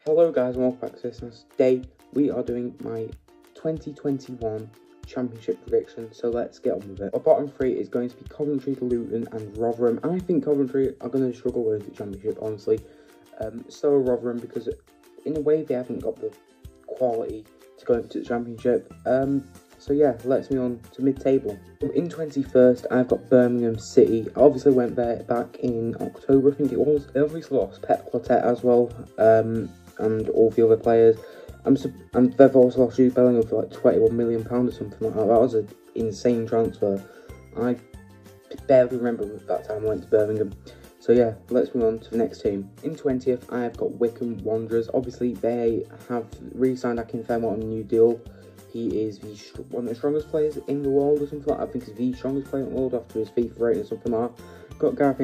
Hello guys and welcome back to this. And today we are doing my 2021 Championship prediction, so let's get on with it. Our bottom three is going to be Coventry, Luton and Rotherham. I think Coventry are going to struggle with the Championship, honestly. So are Rotherham, because in a way they haven't got the quality to go into the Championship. So yeah, let's move on to mid-table. In 21st, I've got Birmingham City. I obviously went there back in October, I think it was. They obviously lost Pep Clotet as well, and all the other players. And they've also lost Jude Bellingham for like £21 million or something like that. That was an insane transfer. I barely remember that time I went to Birmingham. So yeah, let's move on to the next team. In 20th, I have got Wycombe Wanderers. Obviously, they have re-signed Akinfenwa on a new deal. He is one of the strongest players in the world or something like that. I think he's the strongest player in the world after his FIFA rating or something like that. Got Gareth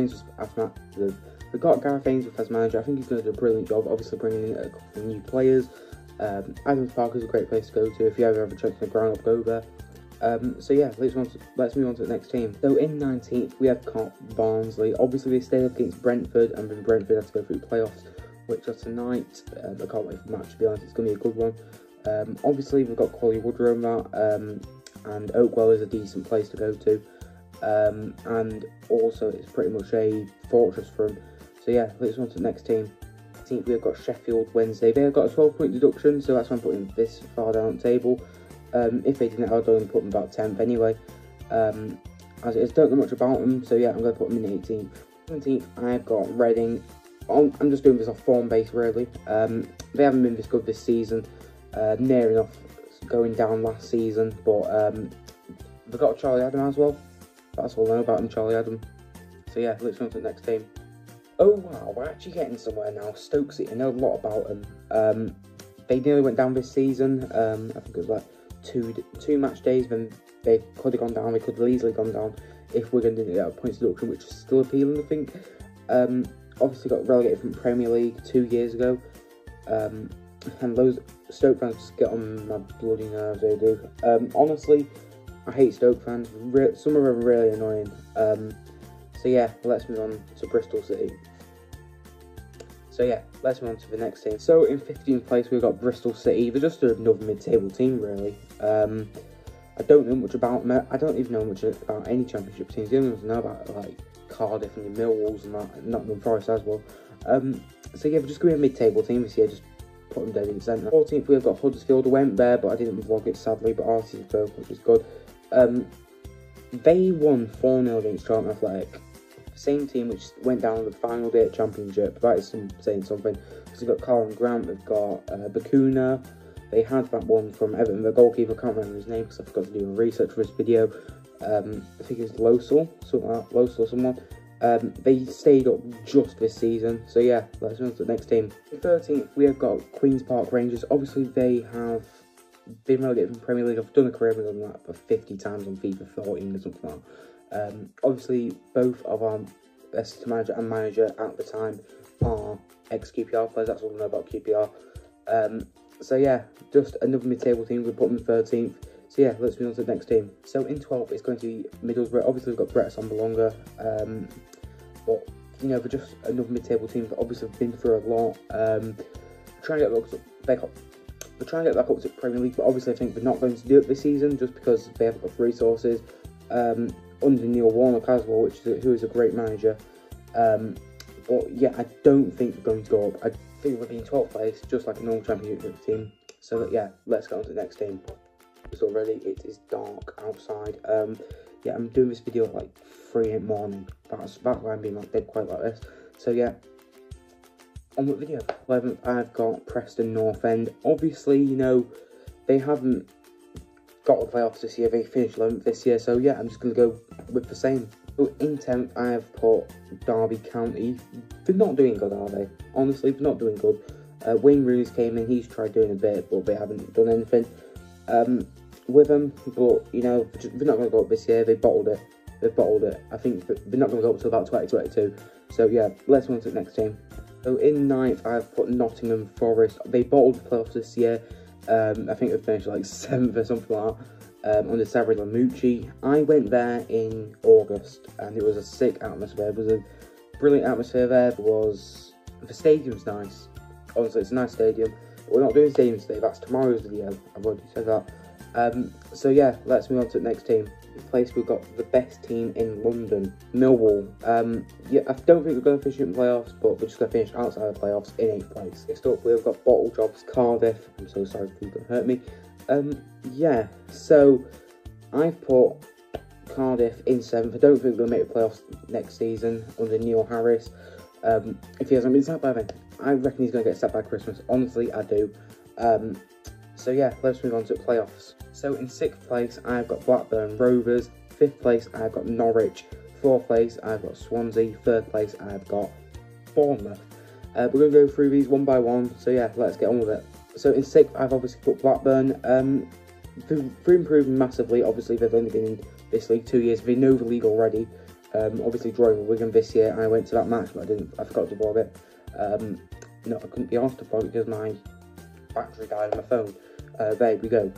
Ainsworth as manager. I think he's going to do a brilliant job, obviously bringing in a couple of new players. Adams Park is a great place to go to. If you ever have a chance to ground up, go there. So yeah, let's move on to the next team. So in 19th, we have got Barnsley. Obviously, they stayed up against Brentford, and then Brentford has to go through playoffs, which are tonight. I can't wait for the match, to be honest. It's going to be a good one. Obviously, we've got Colly Woodrow and Oakwell is a decent place to go to. And also, it's pretty much a fortress for them. So yeah, let's move on to the next team. I think we've got Sheffield Wednesday. They've got a 12-point deduction, so that's why I'm putting this far down the table. If they didn't, I'd only put them about 10th anyway. As it is, don't know much about them, so yeah, I'm going to put them in 18th. 17th, I've got Reading. I'm just doing this off form base, really. They haven't been this good this season. Near enough going down last season, but they've got Charlie Adam as well. That's all I know about him, Charlie Adam. So yeah, let's move on to the next team. Oh wow, we're actually getting somewhere now. Stoke City, I know a lot about them. They nearly went down this season. I think it was like two match days when they could have gone down. They could have easily gone down if we're going to do a points deduction, which is still appealing, I think. Obviously got relegated from Premier League 2 years ago. And those Stoke fans just get on my bloody nerves, they do. Honestly, I hate Stoke fans. Some of them are really annoying. So yeah, let's move on to Bristol City. So yeah, let's move on to the next team. So in 15th place, we've got Bristol City. They're just another mid-table team, really. I don't know much about them. I don't even know much about any Championship teams. The only ones I know about are like Cardiff and the Millwalls and that, and Nottingham Forest as well. So yeah, we're just going to be a mid-table team this year. Just put them dead in the centre. 14th, we've got Huddersfield. I went there, but I didn't vlog it, sadly, but RC drove, which is good. They won 4-0 against Charlton Athletic. Same team which went down on the final day at Championship. That is saying something. Because they've got Colin Grant, they've got Bakuna. They had that one from Everton, the goalkeeper. I can't remember his name because I forgot to do research for this video. I think it was Losel, something like that, Losel or someone. They stayed up just this season. So yeah, let's move on to the next team. In 13th, we have got Queen's Park Rangers. Obviously, they have been relegated from Premier League. I've done a career with them that for 50 times on FIFA 14 or something like that. Obviously, both of our best manager and manager at the time are ex-QPR players. That's all I know about QPR. So yeah, just another mid-table team. We'll put them in 13th. So yeah, let's move on to the next team. So in 12th, it's going to be Middlesbrough. Obviously, we've got Brett Assombalonga. But, you know, they're just another mid-table team that obviously have been through a lot. Trying to get back up. They're trying to get back up to Premier League, but obviously I think they're not going to do it this season just because they haven't got resources. Under Neil Warnock as well, who is a great manager. But yeah, I don't think they're going to go up. I think we'll be in 12th place, just like a normal Championship team. So yeah, let's go on to the next team. It's already, it is dark outside. Yeah, I'm doing this video at like 3 in the morning. That's why I'm being like dead quiet like this. So yeah, on with the video. 11th, I've got Preston North End. Obviously, you know, they haven't got the playoffs this year. They finished 11th this year. So yeah, I'm just going to go with the same. So in 10th, I have put Derby County. They're not doing good, are they? Honestly, they're not doing good. Wayne Rooney's came in. He's tried doing a bit, but they haven't done anything with them. But, you know, they're not going to go up this year. They bottled it. They've bottled it. I think they're not going to go up until about 2022. So yeah, let's move on to the next team. So in 9th, I've put Nottingham Forest. They bottled the playoffs this year. I think they finished like 7th or something like that. Under Sarri Lamucci. I went there in August and it was a sick atmosphere. It was a brilliant atmosphere there. The stadium's nice. Honestly, it's a nice stadium. We're not doing stadiums today, that's tomorrow's video, I've already said that. So yeah, let's move on to the next team. The place we've got the best team in London, Millwall. Yeah, I don't think we're going to finish in playoffs, but we're just going to finish outside the playoffs in 8th place. Next up, we've got Bottle Jobs, Cardiff. I'm so sorry if you don't hurt me. Yeah, so I've put Cardiff in 7th. I don't think we're going to make the playoffs next season under Neil Harris. If he hasn't been sacked by then, I reckon he's going to get sacked by Christmas. Honestly, I do. So yeah, let's move on to playoffs. So in 6th place, I've got Blackburn Rovers. 5th place, I've got Norwich. 4th place, I've got Swansea. 3rd place, I've got Bournemouth. We're going to go through these one by one. So yeah, let's get on with it. So in 6th, I've obviously put Blackburn. They're improving massively. Obviously, they've only been in this league 2 years. They know the league already. Obviously, drawing with Wigan this year. I went to that match, but I forgot to vlog it. No, I couldn't be asked to vlog it because my battery died on my phone. There we go.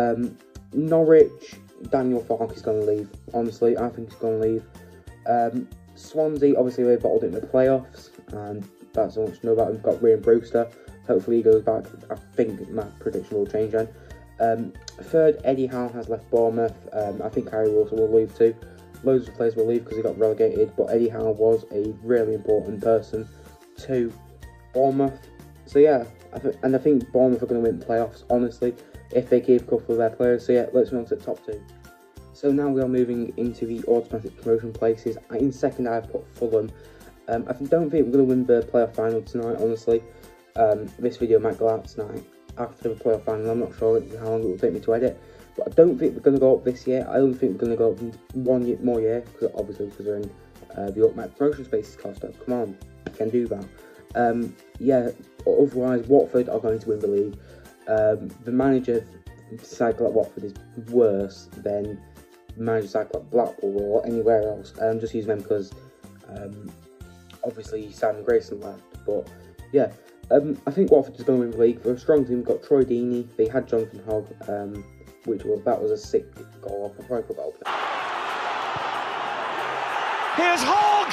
Norwich, Daniel Farke is going to leave. Honestly, I think he's going to leave. Swansea, obviously, they bottled it in the playoffs, and that's all much to know about. We've got Ryan Brewster. Hopefully, he goes back. I think my prediction will change then. 3rd, Eddie Howe has left Bournemouth. I think Harry Wilson will leave too. Loads of players will leave because he got relegated, but Eddie Howe was a really important person to Bournemouth. So yeah, I think Bournemouth are going to win the playoffs, honestly, if they keep a couple of their players. So yeah, let's move on to the top 2. So now we are moving into the automatic promotion places. In 2nd, I've put Fulham. I don't think we're going to win the playoff final tonight, honestly. This video might go out tonight after the playoff final. I'm not sure how long it will take me to edit, but I don't think we're going to go up this year. I don't think we're going to go up in 1 more year, because we're in the automatic promotion spaces, Costa. Come on, you can do that. Yeah, otherwise Watford are going to win the league. The manager cycle at Watford is worse than the manager cycle at Blackpool or anywhere else. Just using them because obviously Simon Grayson left, but yeah. I think Watford is going to win the league. They're a strong team. We've got Troy Deeney. They had Jonathan Hogg, that was a sick goal. I'll probably put that up there. Here's Hogg!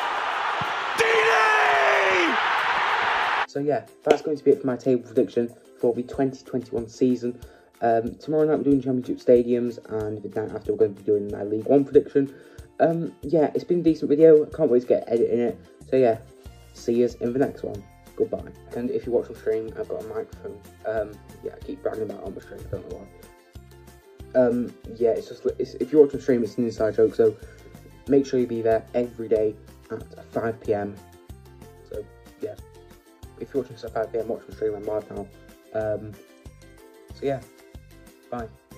Deeney! So yeah, that's going to be it for my table prediction for the 2021 season. Tomorrow night we're doing Championship Stadiums, and the night after we're going to be doing my League One prediction. Yeah, it's been a decent video. I can't wait to get editing it. So yeah, see you in the next one. Goodbye. And if you watch on stream, I've got a microphone. Yeah, I keep bragging about it on my stream, I don't know why. Yeah, if you watch on stream, it's an inside joke, so make sure you be there every day at 5 PM. So yeah, if you're watching this at 5 PM, watch on stream, I'm live now. So yeah, bye.